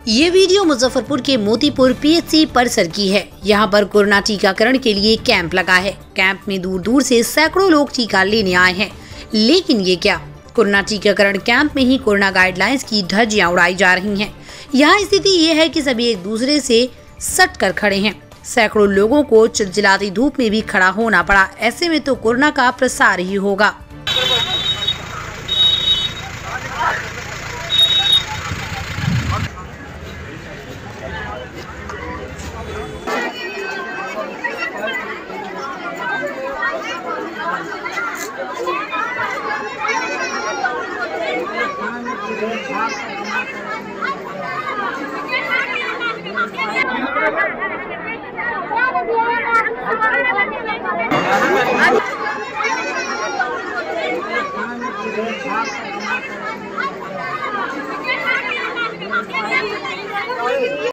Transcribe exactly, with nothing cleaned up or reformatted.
ये वीडियो मुजफ्फरपुर के मोतीपुर पीएचसी परिसर की है। यहाँ पर कोरोना टीकाकरण के लिए कैंप लगा है। कैंप में दूर दूर से सैकड़ों लोग टीका लेने आए हैं। लेकिन ये क्या, कोरोना टीकाकरण कैंप में ही कोरोना गाइडलाइंस की धज्जियां उड़ाई जा रही हैं। यहाँ स्थिति ये है कि सभी एक दूसरे से सट कर खड़े हैं। सैकड़ों लोगों को चिलचिलाती धूप में भी खड़ा होना पड़ा। ऐसे में तो कोरोना का प्रसार ही होगा।